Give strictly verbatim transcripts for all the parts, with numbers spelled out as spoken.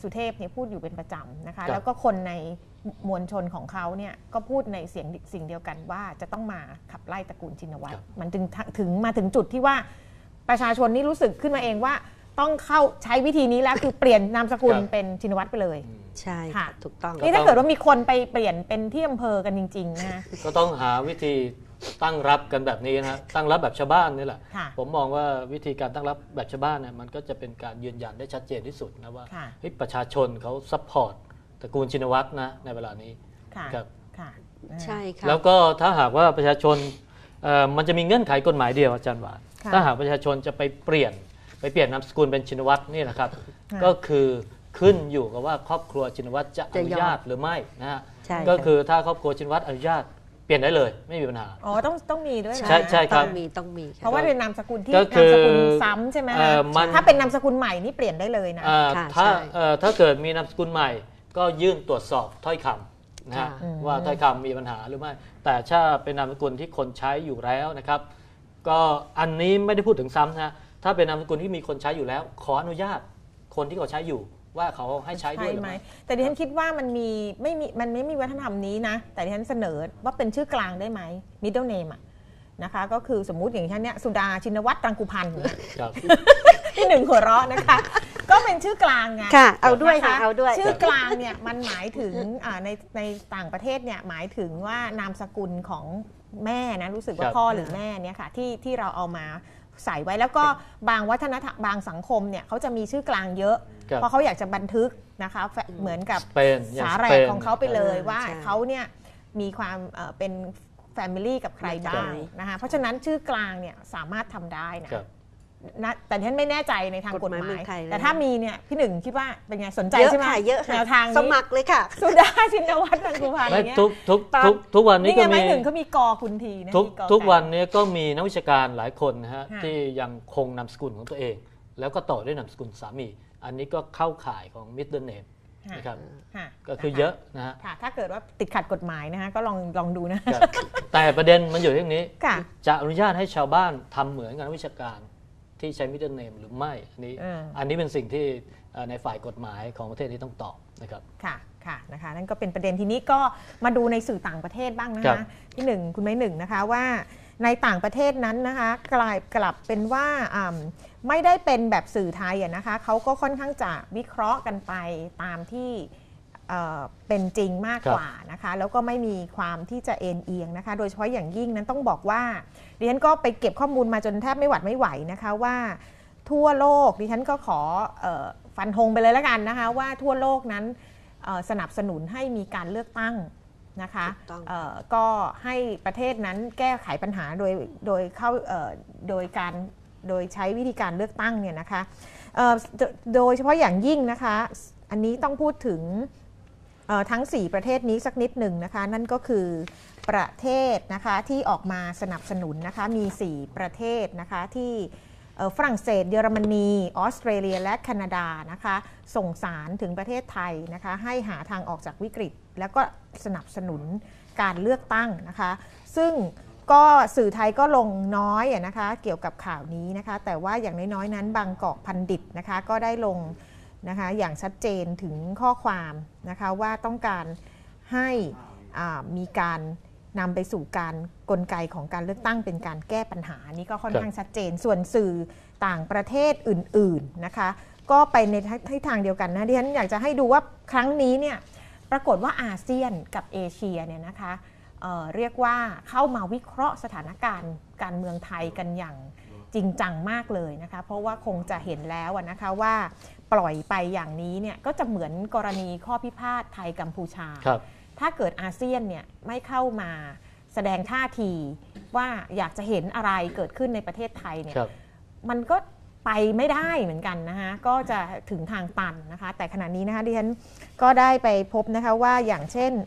สุเทพเนี่ยพูดอยู่เป็นประจำนะคะแล้วก็คนในมวลชนของเขาเนี่ยก็พูดในเสียงสิ่งเดียวกันว่าจะต้องมาขับไล่ตระกูลชินวัตรมันถึงถึงมาถึงจุดที่ว่าประชาชนนี่รู้สึกขึ้นมาเองว่าต้องเข้าใช้วิธีนี้แล้วคือเปลี่ยนนามสกุลเป็นชินวัตรไปเลยใช่ค่ะถูกต้องนี่ถ้าเกิดว่ามีคนไปเปลี่ยนเป็นที่อำเภอกันจริงๆนะก็ต้องหาวิธีตั้งรับกันแบบนี้นะตั้งรับแบบชาวบ้านนี่แหละผมมองว่าวิธีการตั้งรับแบบชาวบ้านเนี่ยมันก็จะเป็นการยืนยันได้ชัดเจนที่สุดนะว่าประชาชนเขาซัพพอร์ตตระกูลชินวัตรนะในเวลานี้ครับใช่ค่ะแล้วก็ถ้าหากว่าประชาชนมันจะมีเงื่อนไขกฎหมายเดียวอาจารย์หวานถ้าหากประชาชนจะไปเปลี่ยนไปเปลี่ยนนามสกุลเป็นชินวัตรนี่นะครับก็คือขึ้นอยู่กับว่าครอบครัวชินวัตรจะอนุญาตหรือไม่นะฮะก็คือถ้าครอบครัวชินวัตรอนุญาตเปลี่ยนได้เลยไม่มีปัญหาอ๋อต้องต้องมีด้วยนะใช่ใช่ครับต้องมีต้องมีเพราะว่าเป็นนามสกุลที่นามสกุลซ้ำใช่ไหมถ้าเป็นนามสกุลใหม่นี่เปลี่ยนได้เลยนะถ้าถ้าเกิดมีนามสกุลใหม่ก็ยื่นตรวจสอบถ้อยคำนะฮะว่าถ้อยคำมีปัญหาหรือไม่แต่ถ้าเป็นนามสกุลที่คนใช้อยู่แล้วนะครับก็อันนี้ไม่ได้พูดถึงซ้ำนะถ้าเป็นนามสกุลที่มีคนใช้อยู่แล้วขออนุญาตคนที่เขาใช้อยู่ว่าเขาให้ใช้ด้วยหรือไม่แต่ดิฉันคิดว่ามันมีไม่มีมันไม่มีวัฒนธรรมนี้นะแต่ดิฉันเสนอว่าเป็นชื่อกลางได้ไหม middle name อ่ะนะคะก็คือสมมุติอย่างเช่นเนี้ยสุดาชินวัตรรังกุพันธ์ที่หนึ่งหัวเราะนะคะก็เป็นชื่อกลางไงค่ะเอาด้วยค่ะเอาด้วยชื่อกลางเนี่ยมันหมายถึงในในต่างประเทศเนี่ยหมายถึงว่านามสกุลของแม่นะรู้สึกว่าพ่อหรือแม่เนี่ยค่ะที่ที่เราเอามาใส่ไว้แล้วก็บางวัฒนธรรมบางสังคมเนี่ยเขาจะมีชื่อกลางเยอะเพราะเขาอยากจะบันทึกนะคะเหมือนกับสาแรกของเขาไปเลยว่าเขาเนี่ยมีความเป็นแฟมิลี่กับใครบ้างนะคะเพราะฉะนั้นชื่อกลางเนี่ยสามารถทำได้นะนะแต่ฉันไม่แน่ใจในทางกฎหมายแต่ถ้ามีเนี่ยพี่หนึ่งคิดว่าเป็นไงสนใจใช่ไหมเยอะค่ะแนวทางสมัครเลยค่ะสุดาชินวัตรรังกุพันธ์อย่างเงี้ยทุกทุกทุกทุกวันนี้ก็มีหนึ่งเขามีกอคุณทีนะทุกทุกวันนี้ก็มีนักวิชาการหลายคนนะฮะที่ยังคงนามสกุลของตัวเองแล้วก็ต่อด้วยนามสกุลสามีอันนี้ก็เข้าข่ายของ middle name นะครับก็คือเยอะนะฮะถ้าเกิดว่าติดขัดกฎหมายนะฮะก็ลองลองดูนะแต่ประเด็นมันอยู่ที่นี้จะอนุญาตให้ชาวบ้านทำเหมือนกับนักวิชาการที่ใช้ middle name หรือไม่อันนี้อันนี้เป็นสิ่งที่ในฝ่ายกฎหมายของประเทศที่ต้องตอบนะครับค่ะค่ะนะคะนั่นก็เป็นประเด็นทีนี้ก็มาดูในสื่อต่างประเทศบ้างนะคะที่หนึ่งคุณไม้หนึ่งนะคะว่าในต่างประเทศนั้นนะคะกลายกลับเป็นว่าไม่ได้เป็นแบบสื่อไทยนะคะเขาก็ค่อนข้างจะวิเคราะห์กันไปตามที่เป็นจริงมากกว่านะคะแล้วก็ไม่มีความที่จะเอ็นเอียงนะคะโดยเฉพาะอย่างยิ่งนั้นต้องบอกว่าดิฉันก็ไปเก็บข้อมูลมาจนแทบไม่หวัดไม่ไหวนะคะว่าทั่วโลกดิฉันก็ขอฟันธงไปเลยแล้วกันนะคะว่าทั่วโลกนั้นสนับสนุนให้มีการเลือกตั้งนะคะก็ให้ประเทศนั้นแก้ไขปัญหาโดยโดยเข้าโดยการโดยใช้วิธีการเลือกตั้งเนี่ยนะคะโดยเฉพาะอย่างยิ่งนะคะอันนี้ต้องพูดถึงทั้งสี่ประเทศนี้สักนิดหนึ่งนะคะนั่นก็คือประเทศนะคะที่ออกมาสนับสนุนนะคะมีสี่ประเทศนะคะที่ฝรั่งเศสเยอรมนีออสเตรเลียและแคนาดานะคะส่งสารถึงประเทศไทยนะคะให้หาทางออกจากวิกฤตแล้วก็สนับสนุนการเลือกตั้งนะคะซึ่งก็สื่อไทยก็ลงน้อยนะคะเกี่ยวกับข่าวนี้นะคะแต่ว่าอย่างน้อยๆนั้นบางกอกพันดิตนะคะก็ได้ลงนะคะอย่างชัดเจนถึงข้อความนะคะว่าต้องการให้มีการนำไปสู่การกลไกของการเลือกตั้งเป็นการแก้ปัญหานี้ก็ค่อนข้างชัดเจนส่วนสื่อต่างประเทศอื่นๆนะคะก็ไปในทิศทางเดียวกันนะดิฉันอยากจะให้ดูว่าครั้งนี้เนี่ยปรากฏว่าอาเซียนกับเอเชียเนี่ยนะคะ เอ่อ เรียกว่าเข้ามาวิเคราะห์สถานการณ์การเมืองไทยกันอย่างจริงจังมากเลยนะคะเพราะว่าคงจะเห็นแล้วนะคะว่าปล่อยไปอย่างนี้เนี่ยก็จะเหมือนกรณีข้อพิพาทไทยกัมพูชาถ้าเกิดอาเซียนเนี่ยไม่เข้ามาแสดงท่าทีว่าอยากจะเห็นอะไรเกิดขึ้นในประเทศไทยเนี่ยมันก็ไปไม่ได้เหมือนกันนะคะก็จะถึงทางตันนะคะแต่ขณะนี้นะคะดิฉันก็ได้ไปพบนะคะว่าอย่างเช่น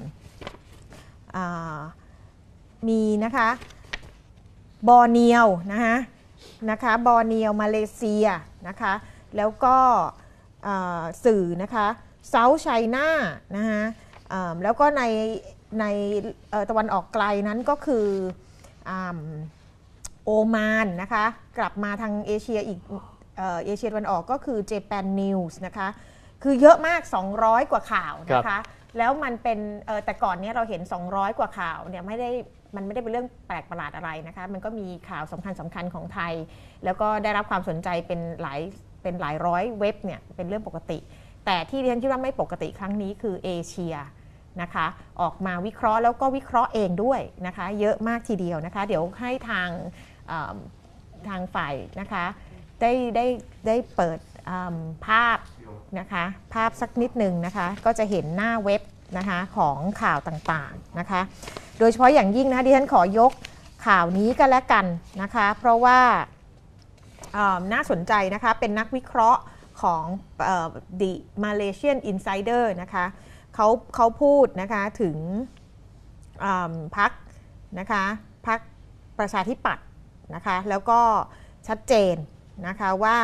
มีนะคะบอร์เนียวนะคะนะคะบอร์เนียวมาเลเซียนะคะแล้วก็สื่อนะคะเซาท์ไชน่านะคะแล้วก็ในในตะวันออกไกลนั้นก็คือโอมานนะคะกลับมาทางเอเชียอีกเอเชียตะวันออกก็คือ Japan News นะคะคือเยอะมากสองร้อยกว่าข่าวนะคะแล้วมันเป็นแต่ก่อนนี้เราเห็นสองร้อยกว่าข่าวเนี่ยไม่ได้มันไม่ได้เป็นเรื่องแปลกประหลาดอะไรนะคะมันก็มีข่าวสำคัญสำคัญของไทยแล้วก็ได้รับความสนใจเป็นหลายเป็นหลายร้อยเว็บเนี่ยเป็นเรื่องปกติแต่ที่ดิฉันคิดว่าไม่ปกติครั้งนี้คือเอเชียนะคะออกมาวิเคราะห์แล้วก็วิเคราะห์เองด้วยนะคะเยอะมากทีเดียวนะคะเดี๋ยวให้ทางทางฝ่ายนะคะได้ได้ได้เปิดภาพนะคะภาพสักนิดนึงนะคะก็จะเห็นหน้าเว็บนะคะของข่าวต่างๆนะคะโดยเฉพาะอย่างยิ่งนะดิฉันขอยกข่าวนี้ก็แล้วกันนะคะเพราะว่าน่าสนใจนะคะเป็นนักวิเคราะห์ของ The Malaysian Insider นะคะเขาเขาพูดนะคะถึงพรรคนะคะพรรคประชาธิปัตย์นะคะแล้วก็ชัดเจนนะคะว่า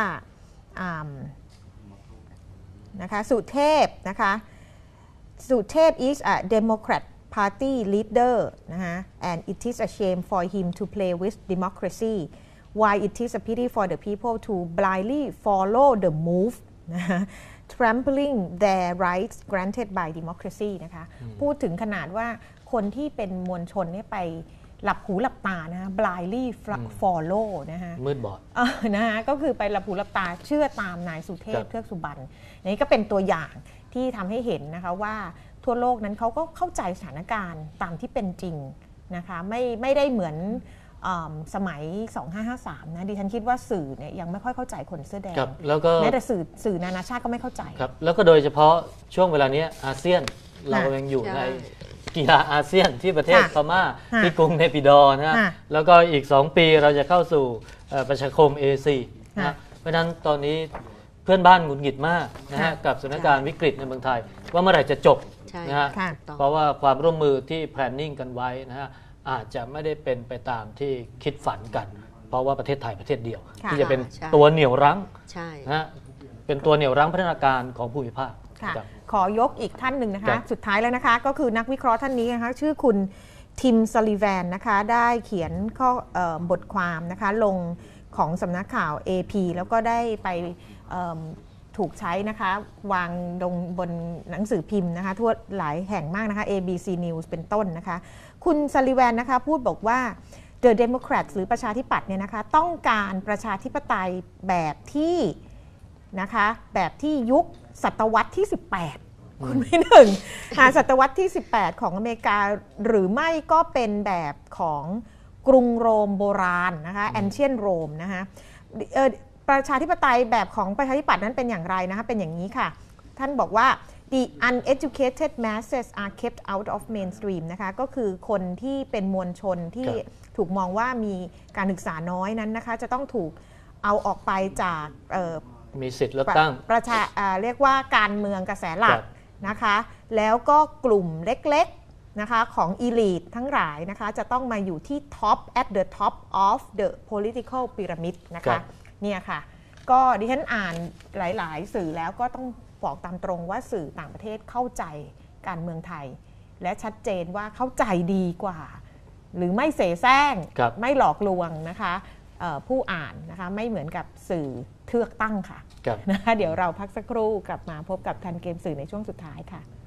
นะคะสุเทพนะคะสุเทพ is a Democrat Party leader นะคะ and it is a shame for him to play with democracy why it is a pity for the people to blindly follow the move นะคะ trampling their rights granted by democracy นะคะพูดถึงขนาดว่าคนที่เป็นมวลชนเนี่ยไปหลับหูหลับตานะ blindly follow นะคะมืดบอดนะคะก็คือไปหลับหูหลับตาเชื่อตามนายสุเทพเทือกสุบรรณนี่ก็เป็นตัวอย่างที่ทำให้เห็นนะคะว่าทั่วโลกนั้นเขาก็เข้าใจสถานการณ์ตามที่เป็นจริงนะคะไม่ไม่ได้เหมือนสมัยสองพันห้าร้อยห้าสิบสามนะดิฉันคิดว่าสื่อเนี่ยยังไม่ค่อยเข้าใจคนเสื้อแดงแม้แต่สื่อสื่อนานาชาติก็ไม่เข้าใจครับแล้วก็โดยเฉพาะช่วงเวลานี้อาเซียนเรายังอยู่ในกีฬาอาเซียนที่ประเทศพม่าที่กรุงเนปิดอร์นะแล้วก็อีกสองปีเราจะเข้าสู่ประชาคม เอ ซี นะเพราะฉะนั้นตอนนี้เพื่อนบ้านหงุดหงิดมากนะฮะกับสถานการณ์วิกฤตในเมืองไทยว่าเมื่อไหร่จะจบนะฮะเพราะว่าความร่วมมือที่ planning กันไว้นะฮะอาจจะไม่ได้เป็นไปตามที่คิดฝันกันเพราะว่าประเทศไทยประเทศเดียวที่จะเป็นตัวเหนี่ยวรั้งนะฮะเป็นตัวเหนี่ยวรั้งพัฒนาการของภูมิภาคขอยกอีกท่านหนึ่งนะคะสุดท้ายแล้วนะคะก็คือนักวิเคราะห์ท่านนี้นะคะชื่อคุณทิมซัลลิแวนนะคะได้เขียนข้อบทความนะคะลงของสำนักข่าว เอ พี แล้วก็ได้ไปถูกใช้นะคะวางลงบนหนังสือพิมพ์นะคะทั่วหลายแห่งมากนะคะ เอ บี ซี News เป็นต้นนะคะคุณซัลลิแวนนะคะพูดบอกว่า The Democrats หรือประชาธิปัตย์เนี่ยนะคะต้องการประชาธิปไตยแบบที่นะคะแบบที่ยุคศตวรรษที่สิบแปดคุณไม่หนึ่งหาศตวรรษที่สิบแปดของอเมริกาหรือไม่ก็เป็นแบบของกรุงโรมโบราณนะคะ Ancient Rome นะคะประชาธิปไตยแบบของประชาธิปัตย์นั้นเป็นอย่างไรนะคะเป็นอย่างนี้ค่ะท่านบอกว่า the uneducated masses are kept out of mainstream นะคะก็คือคนที่เป็นมวลชนที่ถูกมองว่ามีการศึกษาน้อยนั้นนะคะจะต้องถูกเอาออกไปจากมีสิทธิ์เลือกตั้งประชาเรียกว่าการเมืองกระแสหลักนะคะแล้วก็กลุ่มเล็กๆนะคะของ elite ทั้งหลายนะคะจะต้องมาอยู่ที่ top at the top of the political pyramid นะคะเนี่ยค่ะก็ดิฉันอ่านหลายๆสื่อแล้วก็ต้องบอกตามตรงว่าสื่อต่างประเทศเข้าใจการเมืองไทยและชัดเจนว่าเข้าใจดีกว่าหรือไม่เสแสร้งไม่หลอกลวงนะคะผู้อ่านนะคะไม่เหมือนกับสื่อเทือกตั้งค่ะนะคะเดี๋ยวเราพักสักครู่กลับมาพบกับทันเกมสื่อในช่วงสุดท้ายค่ะ